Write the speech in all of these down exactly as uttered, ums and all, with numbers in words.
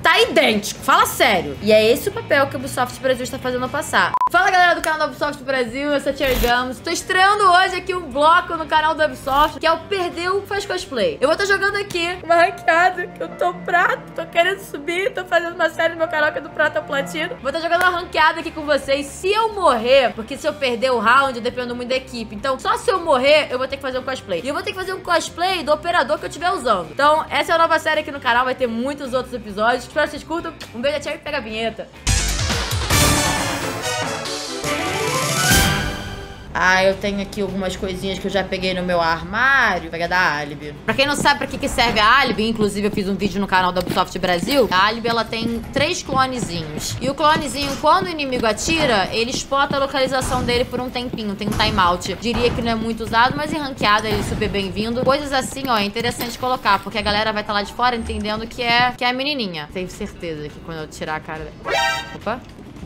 Tá idêntico, fala sério. E é esse o papel que o Ubisoft Brasil está fazendo passar. Fala, galera do canal do Ubisoft Brasil, eu sou a Cherry Gamos. Tô estreando hoje aqui um bloco no canal do Ubisoft, que é o Perdeu Faz Cosplay. Eu vou estar jogando aqui uma ranqueada, que eu tô prato, tô querendo subir, tô fazendo uma série no meu canal que é do prato ao platino. Vou estar jogando uma ranqueada aqui com vocês. Se eu morrer, porque se eu perder o round, eu dependo muito da equipe. Então, só se eu morrer, eu vou ter que fazer um cosplay. E eu vou ter que fazer um cosplay do operador que eu estiver usando. Então, essa é a nova série aqui no canal, vai ter muitos outros episódios. Espero que vocês curtam. Um beijo a Cherry e pega a vinheta. Ah, eu tenho aqui algumas coisinhas que eu já peguei no meu armário. Vou pegar da Alibi. Pra quem não sabe pra que, que serve a Alibi, inclusive eu fiz um vídeo no canal da Ubisoft Brasil. A Alibi, ela tem três clonezinhos. E o clonezinho, quando o inimigo atira, ele spota a localização dele por um tempinho. Tem um timeout. Diria que não é muito usado, mas em ranqueada ele é super bem-vindo. Coisas assim, ó, é interessante colocar, porque a galera vai estar lá de fora entendendo que é, que é a menininha. Tenho certeza que quando eu tirar a cara... Opa.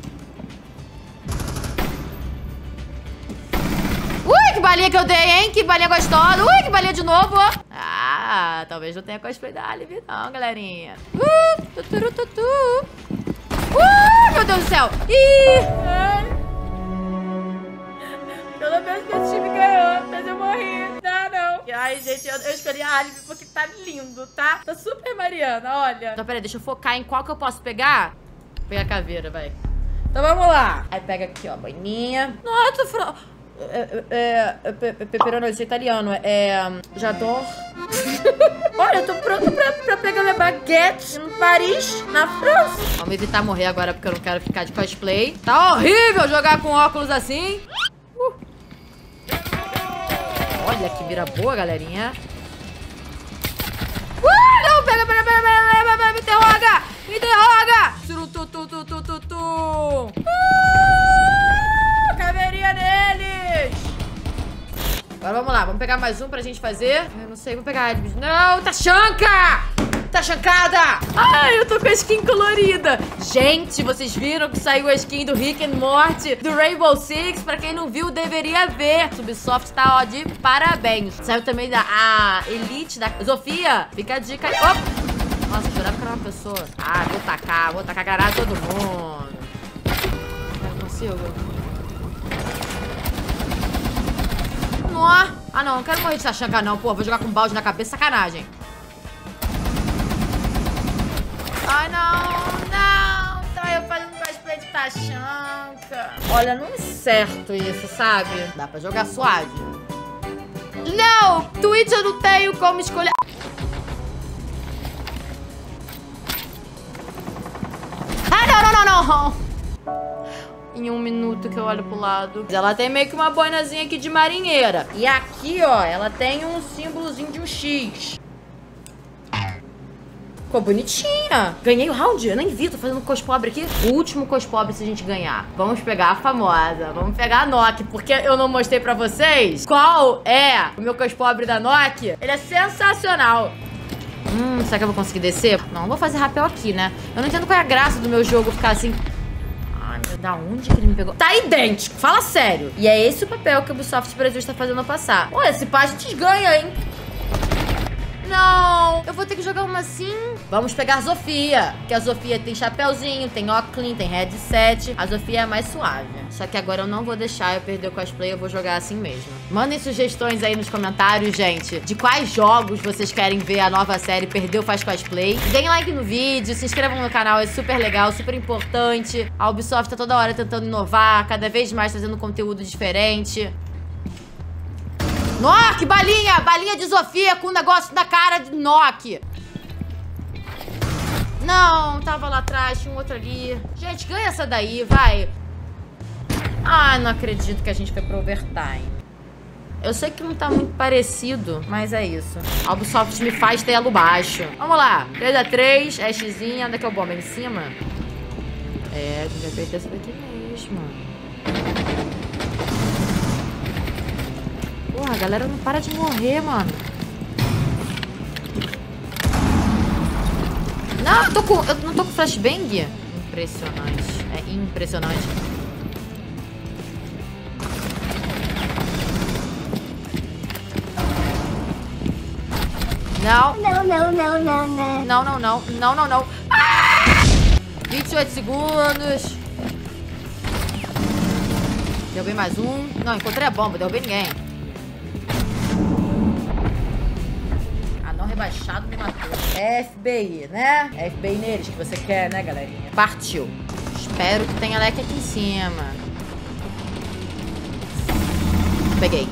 Ui, que balinha que eu dei, hein? Que balinha gostosa. Ui, que balinha de novo. Ah, talvez não tenha cosplay da Alibi não, galerinha. Uh, tuturu, tutu. Uh, meu Deus do céu. Ih. Ai. Pelo menos meu time ganhou, mas eu morri. Não, não. Ai, gente, eu, eu escolhi a Alibi porque tá lindo, tá? Tá super Mariana, olha. Então, peraí, deixa eu focar em qual que eu posso pegar. Vou pegar a caveira, vai. Então, vamos lá. Aí pega aqui, ó, boininha. Nossa, Fran... É, é, é, peperoni, isso é italiano. É. J'adore. Olha, eu tô pronta pra, pra pegar minha baguete em Paris, na França. Vamos evitar morrer agora porque eu não quero ficar de cosplay. Tá horrível jogar com óculos assim. Uh. Olha que mira boa, galerinha. Uh, não, pega, pega, pega, pega, pega, me interroga! Me interroga! Tu, tu, tu, tu, tu, tu. Uh, caveirinha neles! Agora vamos lá, vamos pegar mais um pra gente fazer. Eu não sei, vou pegar ele. Não, tá chanca! Tá chancada! Ai, eu tô com a skin colorida. Gente, vocês viram que saiu a skin do Rick and Morty, do Rainbow Six? Pra quem não viu, deveria ver. Ubisoft tá, ó, de parabéns. Saiu também da a Elite, da Sofia. Fica a dica aí. Opa! Nossa, eu jurava que era uma pessoa. Ah, vou tacar, vou tacar granada em todo mundo. Eu não consigo. Ah, não, não quero morrer de Tachanka, não. Pô, vou jogar com um balde na cabeça, sacanagem. Ai, não, não. Tá eu fazendo cosplay de Tachanka. Olha, não é certo isso, sabe? Dá pra jogar suave. Não, Twitch eu não tenho como escolher. Ah, não, não, não, não. Em um minuto que eu olho pro lado. Ela tem meio que uma boinazinha aqui de marinheira. E aqui, ó, ela tem um símbolozinho de um X. Ficou bonitinha. Ganhei o round. Eu nem vi, tô fazendo cospobre aqui. O último cospobre se a gente ganhar. Vamos pegar a famosa. Vamos pegar a Nokia. Porque eu não mostrei pra vocês qual é o meu cospobre da Nokia. Ele é sensacional. Hum, será que eu vou conseguir descer? Não, vou fazer rapel aqui, né? Eu não entendo qual é a graça do meu jogo ficar assim... Da onde que ele me pegou? Tá idêntico, fala sério. E é esse o papel que o Ubisoft Brasil está fazendo passar. Olha, esse pá a gente ganha, hein? Não, eu vou ter que jogar uma assim. Vamos pegar a Sofia. Porque a Sofia tem chapéuzinho, tem óculos, tem headset. A Sofia é mais suave. Só que agora eu não vou deixar eu perder o cosplay, eu vou jogar assim mesmo. Mandem sugestões aí nos comentários, gente, de quais jogos vocês querem ver a nova série Perdeu Faz Cosplay. Deem like no vídeo, se inscrevam no canal, é super legal, super importante. A Ubisoft tá toda hora tentando inovar, cada vez mais trazendo conteúdo diferente. Nokia, balinha! Balinha de Sofia com um negócio na cara de Nokia. Não, tava lá atrás, tinha um outro ali. Gente, ganha essa daí, vai. Ah, não acredito que a gente foi pro overtime. Eu sei que não tá muito parecido, mas é isso. A Ubisoft me faz ter elo baixo. Vamos lá. três a três, Ashzinha. Onde é que é o bomba? Em cima? É, a gente vai perder essa daqui mesmo. Porra, a galera não para de morrer, mano. Não, eu, tô com, eu não tô com flashbang? Impressionante. É impressionante. Não. Não, não, não, não, não. Não, não, não. Não, não, não. Ah! vinte e oito segundos. Derrubei mais um. Não, encontrei a bomba. Derrubei ninguém. Anão rebaixado me matou. F B I, né? É F B I neles que você quer, né, galerinha? Partiu. Espero que tenha leque aqui em cima. Peguei.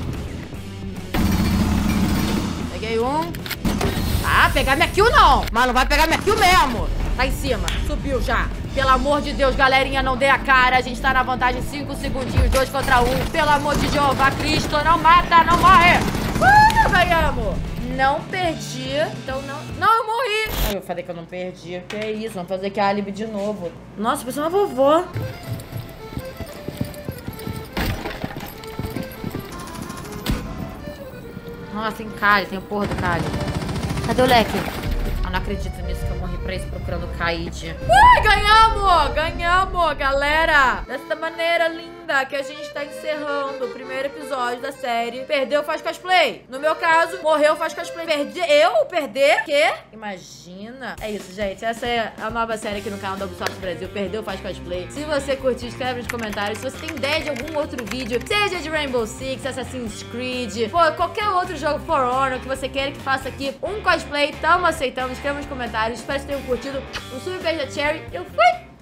Peguei um. Ah, pegar minha kill não. Mas não vai pegar minha kill mesmo. Tá em cima. Subiu já. Pelo amor de Deus, galerinha, não dê a cara. A gente tá na vantagem cinco segundinhos, dois contra um. Pelo amor de Jeová Cristo, não mata, não morre. Uh, ganhamos. Não perdi. Então não... Não, eu morri. Eu falei que eu não perdi. Que é isso, vamos fazer aqui a álibi de novo. Nossa, parece uma vovó. Nossa, tem Kali, tem o porra do Kali. Cadê o leque? Eu não acredito nisso, que eu morri pra isso procurando o Kaid. Ui, ganhamos! Ganhamos, galera! Dessa maneira linda que a gente tá encerrando o primeiro episódio da série. Perdeu, faz cosplay. No meu caso, morreu, faz cosplay. Perdi, eu perder? Quê? Imagina. É isso, gente. Essa é a nova série aqui no canal da Ubisoft Brasil. Perdeu, faz cosplay. Se você curtiu, escreve nos comentários. Se você tem ideia de algum outro vídeo, seja de Rainbow Six, Assassin's Creed, pô, qualquer outro jogo, For Honor, que você queira que faça aqui um cosplay, tamo aceitando. Escreva nos comentários. Espero que vocês tenham curtido. Um super beijo da Cherry. Eu fui!